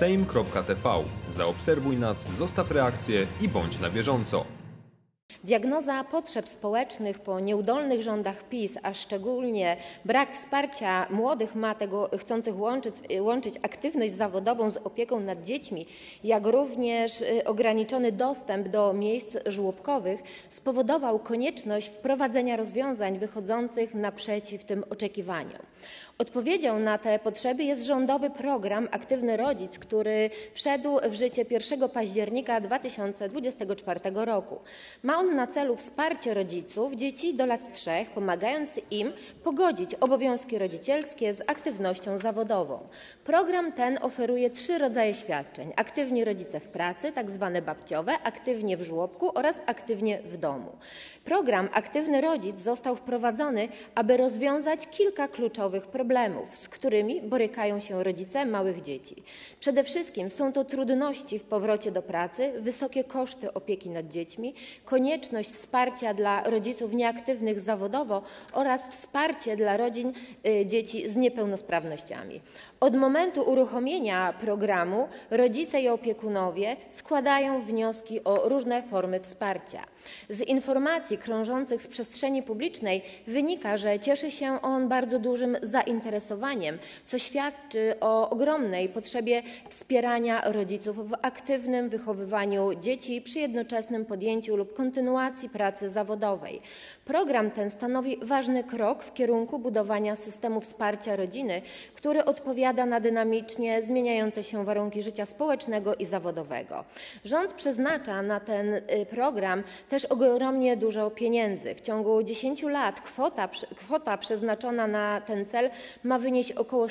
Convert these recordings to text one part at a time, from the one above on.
Sejm.tv. Zaobserwuj nas, zostaw reakcję i bądź na bieżąco. Diagnoza potrzeb społecznych po nieudolnych rządach PiS, a szczególnie brak wsparcia młodych matek chcących łączyć aktywność zawodową z opieką nad dziećmi, jak również ograniczony dostęp do miejsc żłobkowych spowodował konieczność wprowadzenia rozwiązań wychodzących naprzeciw tym oczekiwaniom. Odpowiedzią na te potrzeby jest rządowy program Aktywny Rodzic, który wszedł w życie 1 października 2024 roku. Ma on na celu wsparcie rodziców dzieci do lat 3, pomagając im pogodzić obowiązki rodzicielskie z aktywnością zawodową. Program ten oferuje 3 rodzaje świadczeń: aktywni rodzice w pracy, tzw. babciowe, aktywnie w żłobku oraz aktywnie w domu. Program Aktywny Rodzic został wprowadzony, aby rozwiązać kilka kluczowych problemów, z którymi borykają się rodzice małych dzieci. Przede wszystkim są to trudności w powrocie do pracy, wysokie koszty opieki nad dziećmi, konieczność wsparcia dla rodziców nieaktywnych zawodowo oraz wsparcie dla rodzin dzieci z niepełnosprawnościami. Od momentu uruchomienia programu rodzice i opiekunowie składają wnioski o różne formy wsparcia. Z informacji krążących w przestrzeni publicznej wynika, że cieszy się on bardzo dużym zainteresowaniem, co świadczy o ogromnej potrzebie wspierania rodziców w aktywnym wychowywaniu dzieci przy jednoczesnym podjęciu lub kontynuacji pracy zawodowej. Program ten stanowi ważny krok w kierunku budowania systemu wsparcia rodziny, który odpowiada na dynamicznie zmieniające się warunki życia społecznego i zawodowego. Rząd przeznacza na ten program też ogromnie dużo pieniędzy. W ciągu 10 lat kwota przeznaczona na ten cel ma wynieść około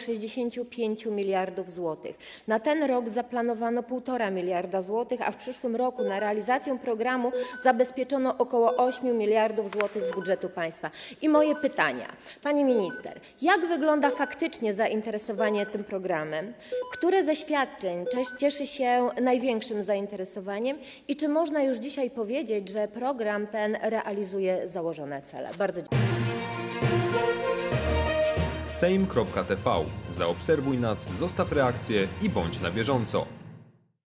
65 miliardów złotych. Na ten rok zaplanowano 1,5 miliarda złotych, a w przyszłym roku na realizację programu zabezpieczono około 8 miliardów złotych z budżetu państwa. I moje pytania. Pani minister, jak wygląda faktycznie zainteresowanie tym programem? Które ze świadczeń cieszy się największym zainteresowaniem i czy można już dzisiaj powiedzieć, że program ten realizuje założone cele? Bardzo dziękuję. Sejm.tv. Zaobserwuj nas, zostaw reakcję i bądź na bieżąco.